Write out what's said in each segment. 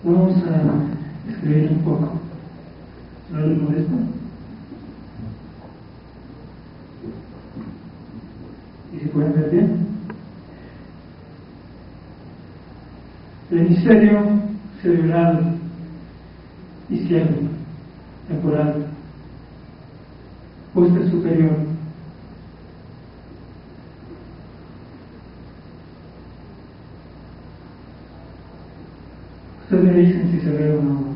Vamos a escribir un poco. ¿No les molesta? ¿Y si pueden ver bien? El hemisferio cerebral izquierdo, temporal, póster superior. Ustedes me dicen si se ve o no.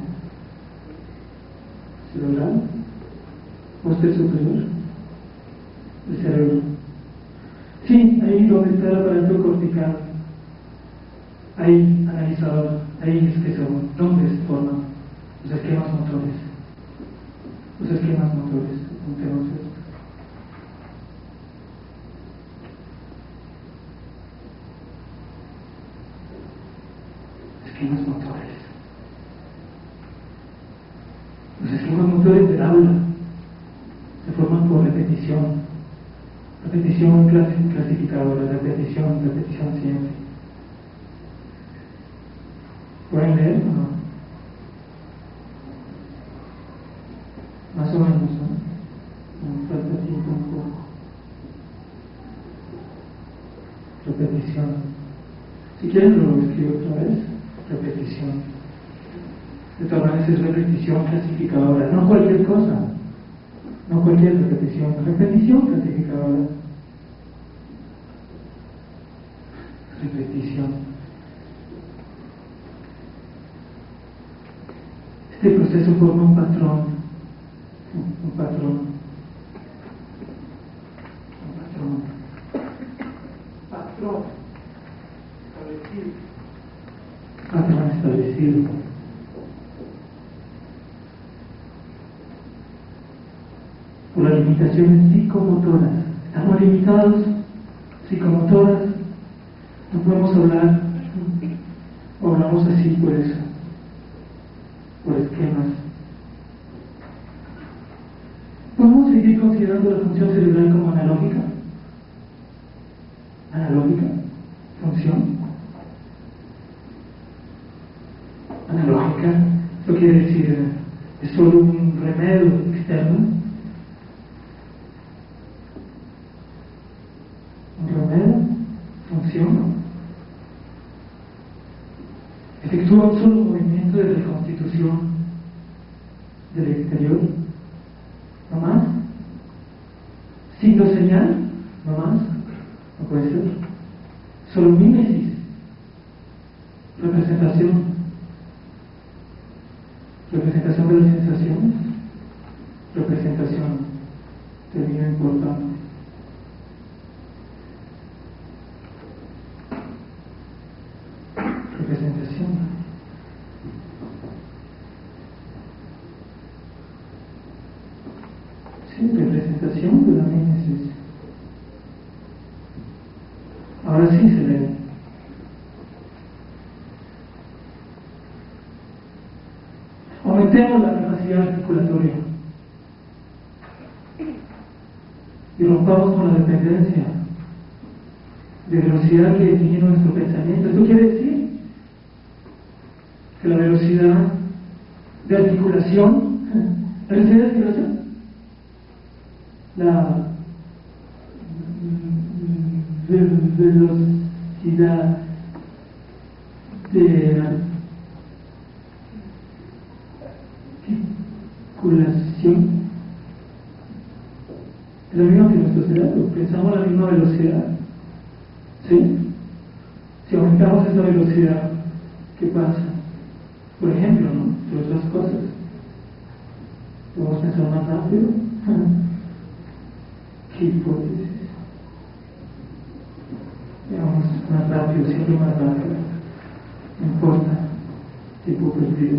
Cerebral, póster superior, el cerebro. Sí, ahí donde está el aparato cortical, ahí analizador, ahí es que ¿dónde se forman los esquemas motores? Los esquemas motores, apuntemos esto. Esquemas motores. Los esquemas motores del aula se forman por repetición. Repetición clasificadora, repetición siempre. ¿Pueden leer o no? Más o menos, ¿no? Me falta tiempo un poco. Repetición. Si quieren lo escribo otra vez. Repetición. De todas maneras es repetición clasificadora, no cualquier cosa. No cualquier repetición. Repetición clasificadora. Repetición. Este proceso forma un patrón. Un patrón. Patrón establecido. Por las limitaciones psicomotoras. Estamos limitados, psicomotoras. No podemos hablar, o hablamos así por eso, por esquemas. ¿Podemos seguir considerando la función cerebral como analógica? ¿Analógica? ¿Función? Analógica, eso quiere decir, es solo un remedio externo. Un remedio, función. Efectúa un solo movimiento de reconstitución del exterior, no más. Signo señal, no más, no puede ser. Solo mímesis, representación de las sensaciones, representación, término importante. Representación. Sí, representación de la mímesis. Ahora sí se lee. Aumentemos la capacidad articulatoria y rompamos con la dependencia de velocidad que define nuestro pensamiento. Esto quiere decir que la velocidad de articulación, la velocidad de articulación, la velocidad de articulación es la misma que nuestro cerebro, pensamos a la misma velocidad, ¿sí? Si aumentamos esa velocidad, ¿qué pasa? Por ejemplo, ¿no? Entre otras cosas, podemos pensar más rápido. ¿Qué hipótesis? Veamos más rápido, siempre más rápido. No importa, tiempo perdido.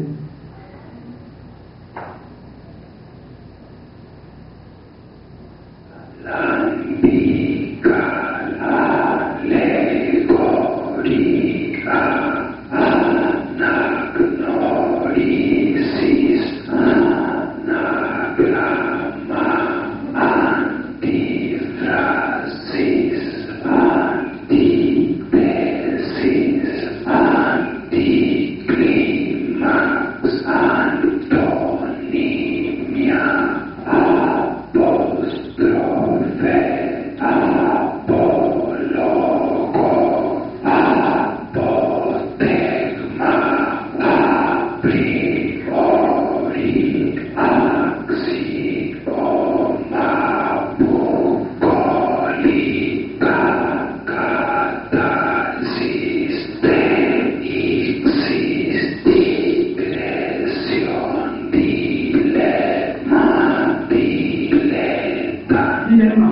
yerma.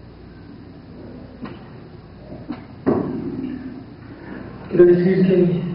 Quiero decir que